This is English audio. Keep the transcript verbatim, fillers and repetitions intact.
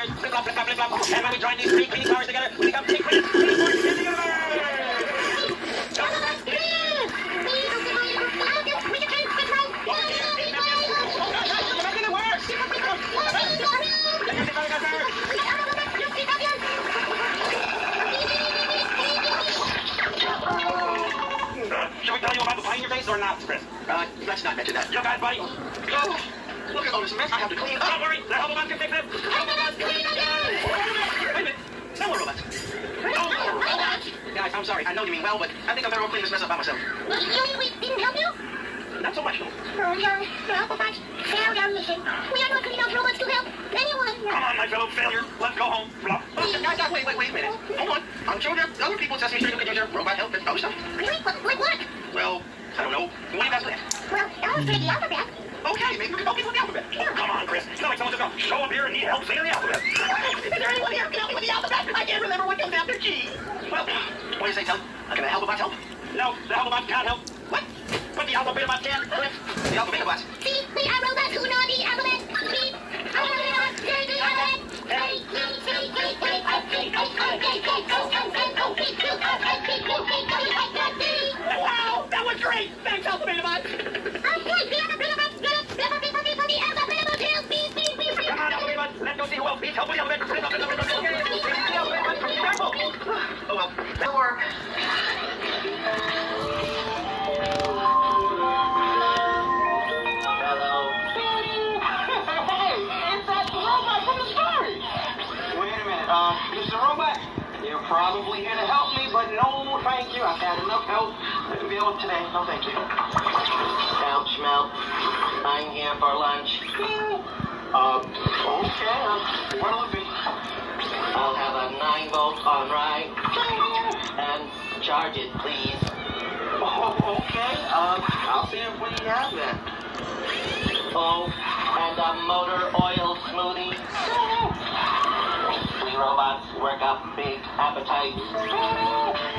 monsters. Flip flop, flip flop, flip flop. And when we join these three cleaning towers together, we become the greatest cleaning force in the universe. Shall we tell you about the pie in your face or not, Chris? Uh, let's not mention that. You got it, buddy. Oh, look at all this mess I have to clean. Don't worry, the Helpabot can fix it. Helpabot, clean again! Wait a minute. No more robots. No more robots? Guys, I'm sorry. I know you mean well, but I think I better go clean this mess up by myself. You mean we didn't help you? Not so much, no. Oh, no. The Helpabots failed our mission. We are not good enough robots to help anyone. Come on, my fellow failure. Let's go home. Blah. Oh, guys, guys, wait, wait, wait a minute. Hold on. I'm sure there are other people at Sesame Street who can use your robot help and other stuff. Really? What? Like what? Well, I don't know. What do you guys think? Well, I was reading the alphabet. Okay, maybe we can help people with the alphabet. Oh, come on, Chris. It's not like someone's just going to show up here and need help saying the alphabet. Is there anyone here who can help me with the alphabet? I can't remember what comes after G. Well, what do you say, Tell? Uh, can the Helpabots help? No, the Helpabot can't help. What? But the Alphabet can, Chris. The alphabet? See, we are robots who know the alphabet. See, alphabet, say the alphabet. A, B, C, D, E, F, G, H, I, J, K, L, M, N, O, P, Q, R, S, T, U, V, W, X, Y, Z. Wow, that was great. Thanks, Alphabet. Okay, the alphabet, get it. Never be funny for the alphabet. Help me, me, me, me. Come on, Alphabet. Let's go see who else needs help with the Alphabet. Oh, well, that'll work. Uh, Mister Robot, you're probably here to help me, but no, thank you. I've had enough help to be able today. No, thank you. Count, Schmelt. I'm here for lunch. Uh, okay. Uh, what'll it be? I'll have a nine volt on ride. And charge it, please. Oh, okay. Uh, I'll see if we have that. Oh, and a motor oil smoothie. We robots work up big appetites.